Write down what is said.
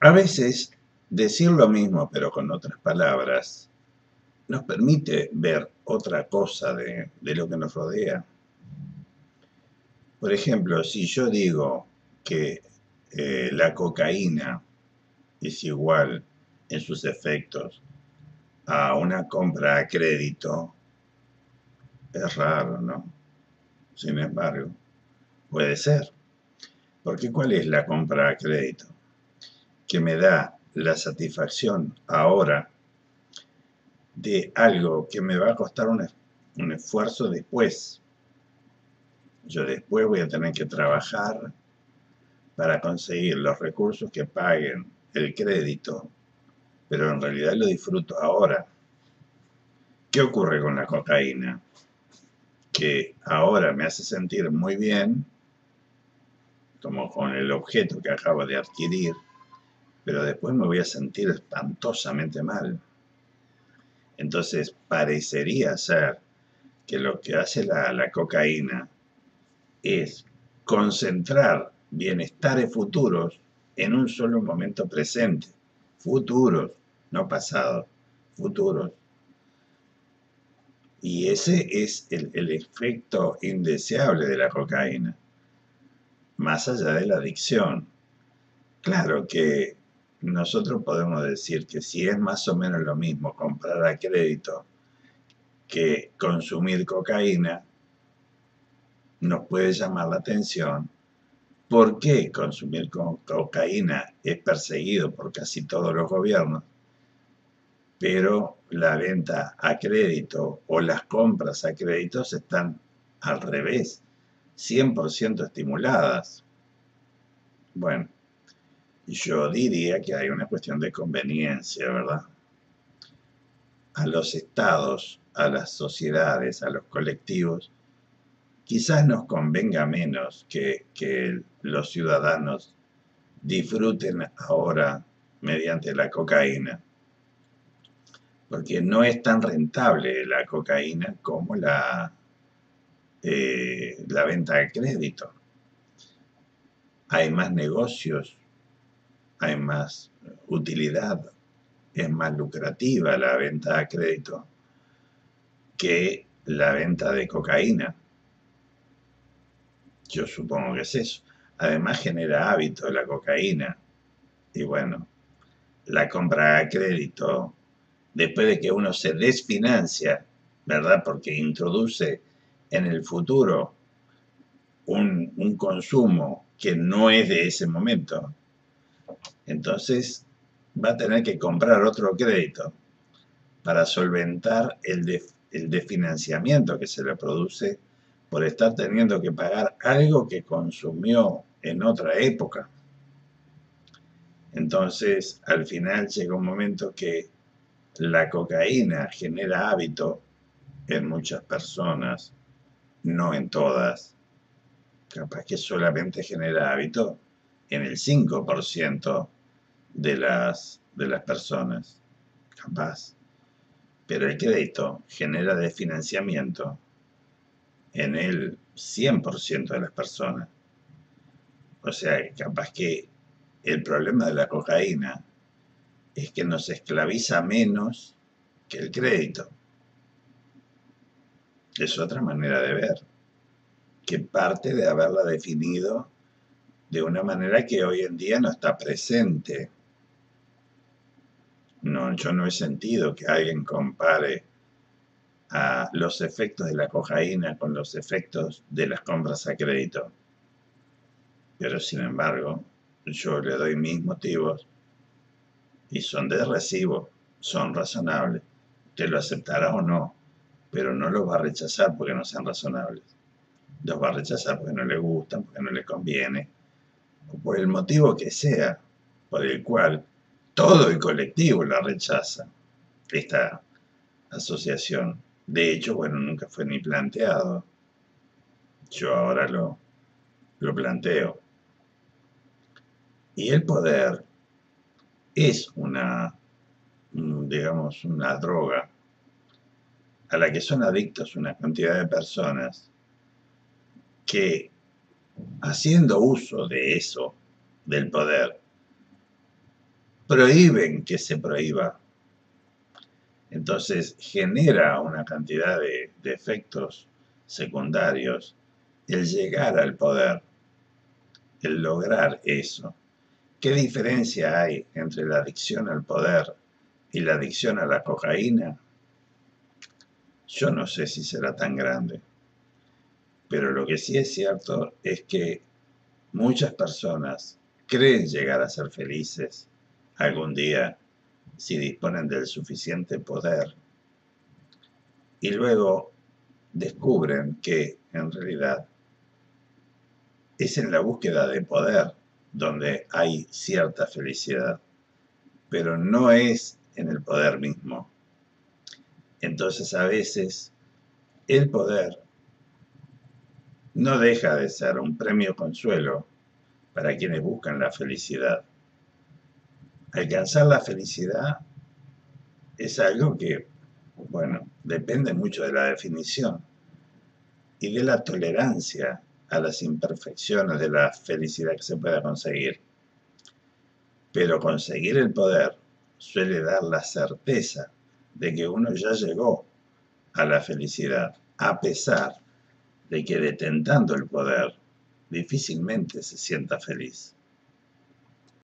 A veces, decir lo mismo pero con otras palabras nos permite ver otra cosa de lo que nos rodea. Por ejemplo, si yo digo que la cocaína es igual en sus efectos a una compra a crédito, es raro, ¿no? Sin embargo, puede ser. Porque ¿cuál es la compra a crédito? Que me da la satisfacción ahora de algo que me va a costar un esfuerzo después. Yo después voy a tener que trabajar para conseguir los recursos que paguen el crédito, pero en realidad lo disfruto ahora. ¿Qué ocurre con la cocaína? Que ahora me hace sentir muy bien, como con el objeto que acabo de adquirir, pero después me voy a sentir espantosamente mal. Entonces parecería ser que lo que hace la cocaína es concentrar bienestares futuros en un solo momento presente. Futuros, no pasados, futuros. Y ese es el efecto indeseable de la cocaína, más allá de la adicción. Claro que nosotros podemos decir que si es más o menos lo mismo comprar a crédito que consumir cocaína, nos puede llamar la atención por qué consumir cocaína es perseguido por casi todos los gobiernos, pero la venta a crédito o las compras a créditos están al revés, 100% estimuladas. Bueno, yo diría que hay una cuestión de conveniencia, ¿verdad? A los estados, a las sociedades, a los colectivos, quizás nos convenga menos que los ciudadanos disfruten ahora mediante la cocaína, porque no es tan rentable la cocaína como la venta de crédito. Hay más negocios, hay más utilidad, es más lucrativa la venta a crédito que la venta de cocaína. Yo supongo que es eso. Además genera hábito la cocaína. Y bueno, la compra a crédito, después de que uno se desfinancia, ¿verdad? Porque introduce en el futuro un consumo que no es de ese momento, entonces va a tener que comprar otro crédito para solventar el desfinanciamiento que se le produce por estar teniendo que pagar algo que consumió en otra época. Entonces, al final llega un momento que la cocaína genera hábito en muchas personas, no en todas. Capaz que solamente genera hábito en el 5% de las personas. Capaz. Pero el crédito genera desfinanciamiento en el 100% de las personas. O sea, capaz que el problema de la cocaína es que nos esclaviza menos que el crédito. Es otra manera de ver, que parte de haberla definido de una manera que hoy en día no está presente. No, yo no he sentido que alguien compare a los efectos de la cocaína con los efectos de las compras a crédito. Pero sin embargo, yo le doy mis motivos y son de recibo, son razonables. Usted lo aceptará o no, pero no los va a rechazar porque no sean razonables. Los va a rechazar porque no le gustan, porque no le conviene, o por el motivo que sea, por el cual todo el colectivo la rechaza, esta asociación. De hecho, bueno, nunca fue ni planteado. Yo ahora lo planteo. Y el poder es digamos, una droga a la que son adictos una cantidad de personas que, haciendo uso de eso, del poder, prohíben que se prohíba. Entonces genera una cantidad de efectos secundarios el llegar al poder, el lograr eso. ¿Qué diferencia hay entre la adicción al poder y la adicción a la cocaína? Yo no sé si será tan grande, pero lo que sí es cierto es que muchas personas creen llegar a ser felices algún día si disponen del suficiente poder y luego descubren que en realidad es en la búsqueda de poder donde hay cierta felicidad, pero no es en el poder mismo. Entonces a veces el poder no deja de ser un premio consuelo para quienes buscan la felicidad. Alcanzar la felicidad es algo que, bueno, depende mucho de la definición y de la tolerancia a las imperfecciones de la felicidad que se pueda conseguir. Pero conseguir el poder suele dar la certeza de que uno ya llegó a la felicidad, a pesar de que detentando el poder difícilmente se sienta feliz.